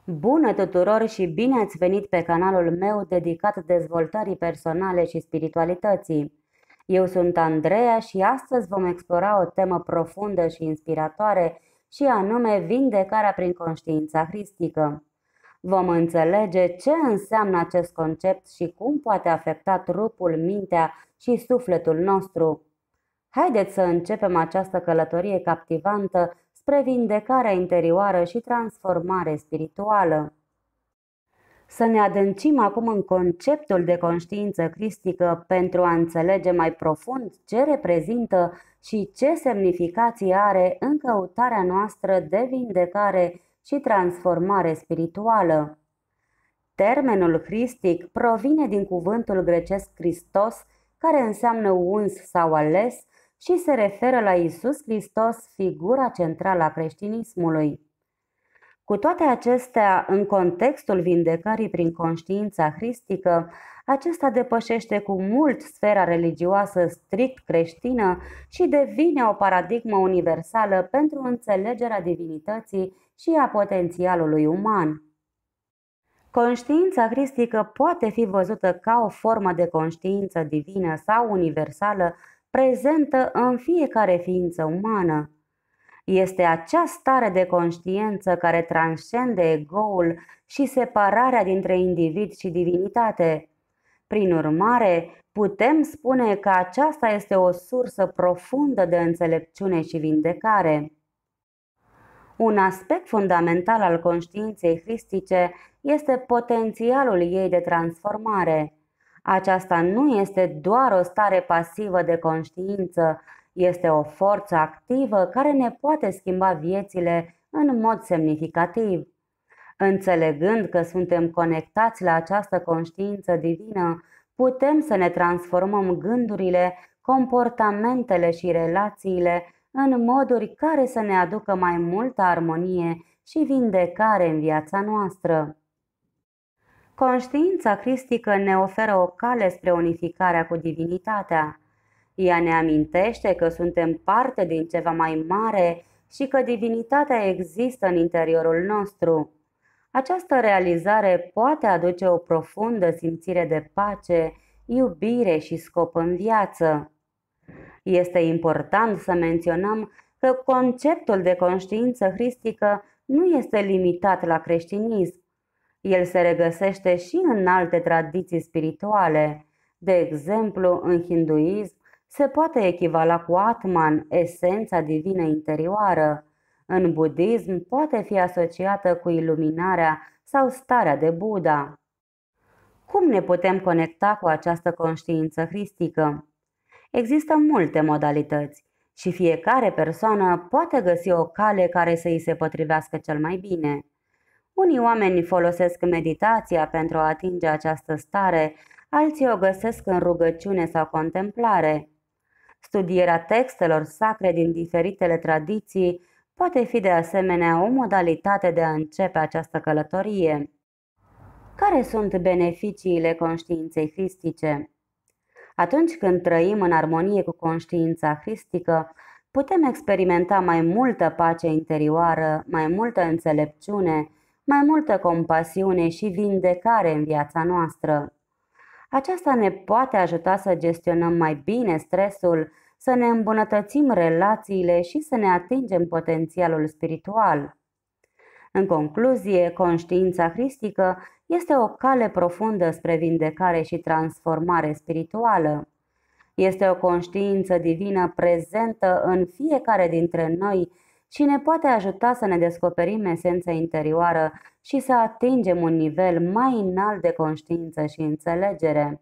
Bună tuturor și bine ați venit pe canalul meu dedicat dezvoltării personale și spiritualității. Eu sunt Andreea și astăzi vom explora o temă profundă și inspiratoare și anume vindecarea prin conștiința hristică. Vom înțelege ce înseamnă acest concept și cum poate afecta trupul, mintea și sufletul nostru. Haideți să începem această călătorie captivantă spre vindecarea interioară și transformare spirituală. Să ne adâncim acum în conceptul de conștiință cristică pentru a înțelege mai profund ce reprezintă și ce semnificație are în căutarea noastră de vindecare și transformare spirituală. Termenul hristic provine din cuvântul grecesc Hristos, care înseamnă uns sau ales, și se referă la Iisus Hristos, figura centrală a creștinismului. Cu toate acestea, în contextul vindecării prin conștiința hristică, acesta depășește cu mult sfera religioasă strict creștină și devine o paradigmă universală pentru înțelegerea divinității și a potențialului uman. Conștiința hristică poate fi văzută ca o formă de conștiință divină sau universală prezentă în fiecare ființă umană. Este acea stare de conștiință care transcende egoul și separarea dintre individ și divinitate. Prin urmare, putem spune că aceasta este o sursă profundă de înțelepciune și vindecare. Un aspect fundamental al conștiinței hristice este potențialul ei de transformare. Aceasta nu este doar o stare pasivă de conștiință, este o forță activă care ne poate schimba viețile în mod semnificativ. Înțelegând că suntem conectați la această conștiință divină, putem să ne transformăm gândurile, comportamentele și relațiile în moduri care să ne aducă mai multă armonie și vindecare în viața noastră. Conștiința cristică ne oferă o cale spre unificarea cu divinitatea. Ea ne amintește că suntem parte din ceva mai mare și că divinitatea există în interiorul nostru. Această realizare poate aduce o profundă simțire de pace, iubire și scop în viață. Este important să menționăm că conceptul de conștiință hristică nu este limitat la creștinism. El se regăsește și în alte tradiții spirituale. De exemplu, în hinduism se poate echivala cu Atman, esența divină interioară. În budism poate fi asociată cu iluminarea sau starea de Buddha. Cum ne putem conecta cu această conștiință hristică? Există multe modalități și fiecare persoană poate găsi o cale care să îi se potrivească cel mai bine. Unii oameni folosesc meditația pentru a atinge această stare, alții o găsesc în rugăciune sau contemplare. Studierea textelor sacre din diferitele tradiții poate fi de asemenea o modalitate de a începe această călătorie. Care sunt beneficiile conștiinței hristice? Atunci când trăim în armonie cu conștiința hristică, putem experimenta mai multă pace interioară, mai multă înțelepciune, mai multă compasiune și vindecare în viața noastră. Aceasta ne poate ajuta să gestionăm mai bine stresul, să ne îmbunătățim relațiile și să ne atingem potențialul spiritual. În concluzie, conștiința hristică este o cale profundă spre vindecare și transformare spirituală. Este o conștiință divină prezentă în fiecare dintre noi și ne poate ajuta să ne descoperim esența interioară și să atingem un nivel mai înalt de conștiință și înțelegere.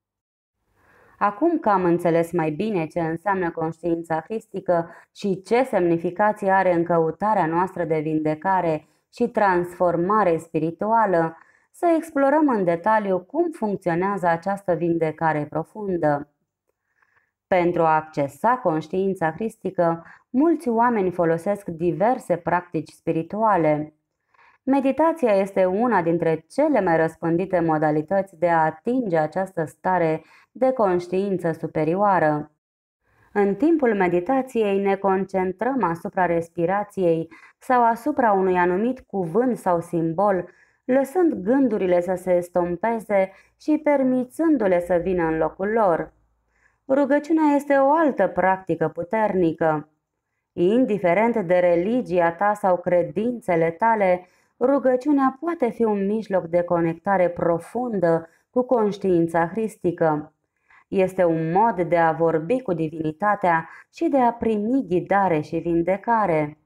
Acum că am înțeles mai bine ce înseamnă conștiința hristică și ce semnificație are în căutarea noastră de vindecare și transformare spirituală, să explorăm în detaliu cum funcționează această vindecare profundă. Pentru a accesa conștiința hristică, mulți oameni folosesc diverse practici spirituale. Meditația este una dintre cele mai răspândite modalități de a atinge această stare de conștiință superioară. În timpul meditației ne concentrăm asupra respirației sau asupra unui anumit cuvânt sau simbol, lăsând gândurile să se estompeze și permițându-le să vină în locul lor. Rugăciunea este o altă practică puternică. Indiferent de religia ta sau credințele tale, rugăciunea poate fi un mijloc de conectare profundă cu conștiința hristică. Este un mod de a vorbi cu divinitatea și de a primi ghidare și vindecare.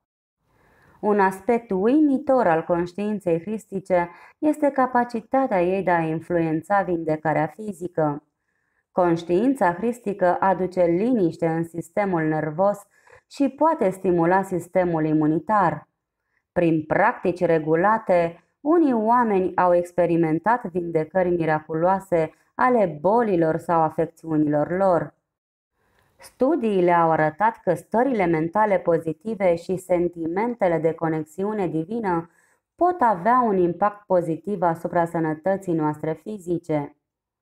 Un aspect uimitor al conștiinței hristice este capacitatea ei de a influența vindecarea fizică. Conștiința hristică aduce liniște în sistemul nervos și poate stimula sistemul imunitar. Prin practici regulate, unii oameni au experimentat vindecări miraculoase ale bolilor sau afecțiunilor lor. Studiile au arătat că stările mentale pozitive și sentimentele de conexiune divină pot avea un impact pozitiv asupra sănătății noastre fizice.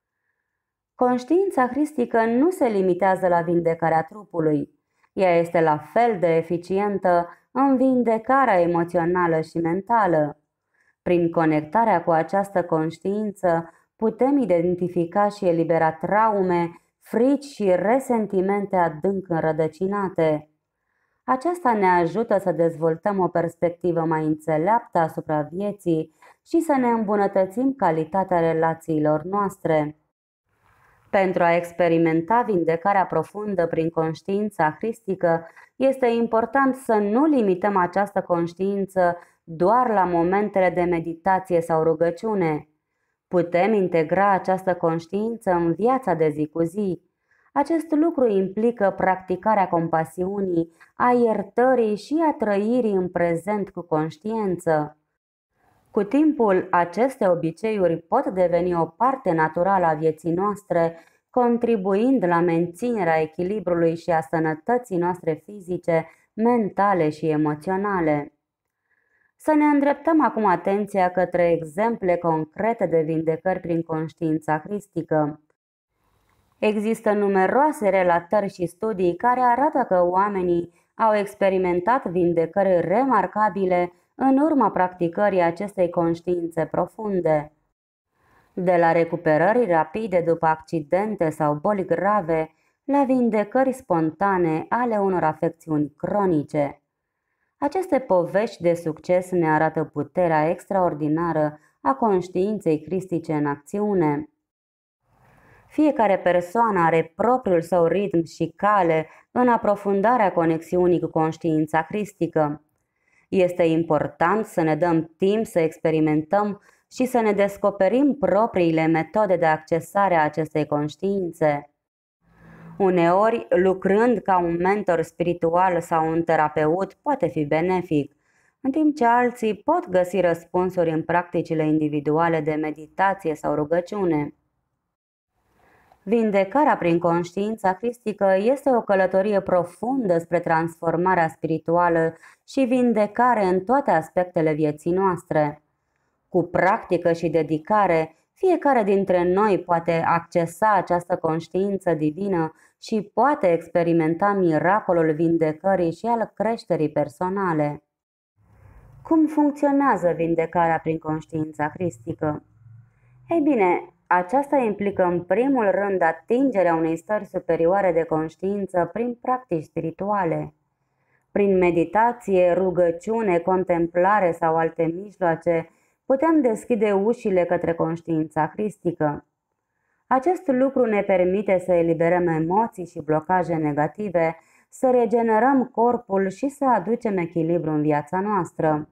Conștiința hristică nu se limitează la vindecarea trupului. Ea este la fel de eficientă în vindecarea emoțională și mentală. Prin conectarea cu această conștiință, putem identifica și elibera traume, frici și resentimente adânc înrădăcinate. Aceasta ne ajută să dezvoltăm o perspectivă mai înțeleaptă asupra vieții și să ne îmbunătățim calitatea relațiilor noastre. Pentru a experimenta vindecarea profundă prin conștiința hristică, este important să nu limităm această conștiință doar la momentele de meditație sau rugăciune. Putem integra această conștiință în viața de zi cu zi. Acest lucru implică practicarea compasiunii, a iertării și a trăirii în prezent cu conștiință. Cu timpul, aceste obiceiuri pot deveni o parte naturală a vieții noastre, contribuind la menținerea echilibrului și a sănătății noastre fizice, mentale și emoționale. Să ne îndreptăm acum atenția către exemple concrete de vindecări prin conștiința hristică. Există numeroase relatări și studii care arată că oamenii au experimentat vindecări remarcabile în urma practicării acestei conștiințe profunde. De la recuperări rapide după accidente sau boli grave, la vindecări spontane ale unor afecțiuni cronice. Aceste povești de succes ne arată puterea extraordinară a conștiinței hristice în acțiune. Fiecare persoană are propriul său ritm și cale în aprofundarea conexiunii cu conștiința hristică. Este important să ne dăm timp să experimentăm și să ne descoperim propriile metode de accesare a acestei conștiințe. Uneori, lucrând ca un mentor spiritual sau un terapeut poate fi benefic, în timp ce alții pot găsi răspunsuri în practicile individuale de meditație sau rugăciune. Vindecarea prin conștiința hristică este o călătorie profundă spre transformarea spirituală și vindecare în toate aspectele vieții noastre. Cu practică și dedicare, fiecare dintre noi poate accesa această conștiință divină și poate experimenta miracolul vindecării și al creșterii personale. Cum funcționează vindecarea prin conștiința hristică? Ei bine, aceasta implică în primul rând atingerea unei stări superioare de conștiință prin practici spirituale. Prin meditație, rugăciune, contemplare sau alte mijloace, putem deschide ușile către conștiința hristică. Acest lucru ne permite să eliberăm emoții și blocaje negative, să regenerăm corpul și să aducem echilibru în viața noastră.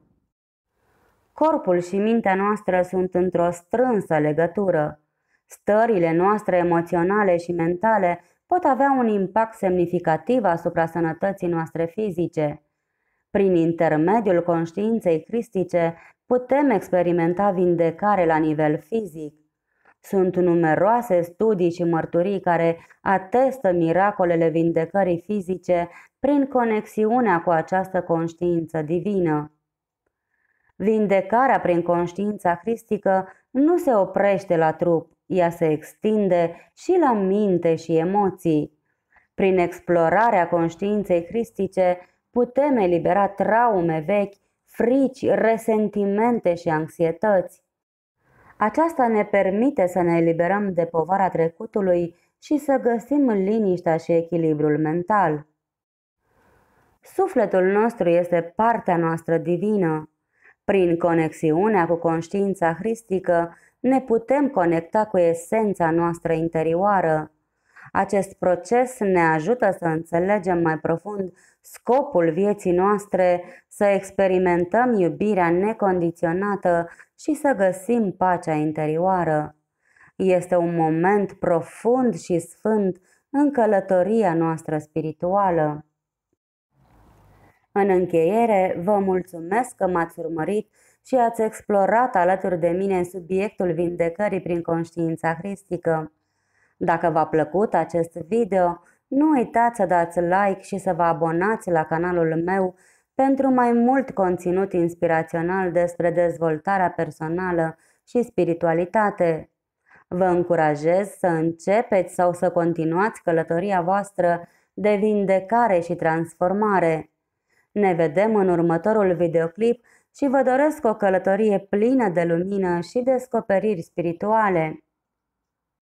Corpul și mintea noastră sunt într-o strânsă legătură. Stările noastre emoționale și mentale pot avea un impact semnificativ asupra sănătății noastre fizice. Prin intermediul conștiinței hristice putem experimenta vindecare la nivel fizic. Sunt numeroase studii și mărturii care atestă miracolele vindecării fizice prin conexiunea cu această conștiință divină. Vindecarea prin conștiința hristică nu se oprește la trup, ea se extinde și la minte și emoții. Prin explorarea conștiinței cristice putem elibera traume vechi, frici, resentimente și anxietăți. Aceasta ne permite să ne eliberăm de povara trecutului și să găsim liniștea și echilibrul mental. Sufletul nostru este partea noastră divină. Prin conexiunea cu conștiința hristică ne putem conecta cu esența noastră interioară. Acest proces ne ajută să înțelegem mai profund scopul vieții noastre, să experimentăm iubirea necondiționată și să găsim pacea interioară. Este un moment profund și sfânt în călătoria noastră spirituală. În încheiere, vă mulțumesc că m-ați urmărit și ați explorat alături de mine subiectul vindecării prin conștiința hristică. Dacă v-a plăcut acest video, nu uitați să dați like și să vă abonați la canalul meu pentru mai mult conținut inspirațional despre dezvoltarea personală și spiritualitate. Vă încurajez să începeți sau să continuați călătoria voastră de vindecare și transformare. Ne vedem în următorul videoclip și vă doresc o călătorie plină de lumină și descoperiri spirituale.